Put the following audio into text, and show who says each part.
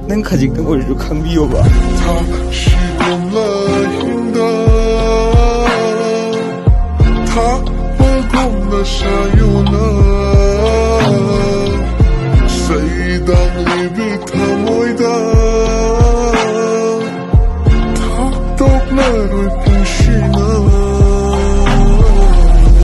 Speaker 1: 能靠近跟我入坑旅游吧？
Speaker 2: 他是动了云的，他我共了下游了。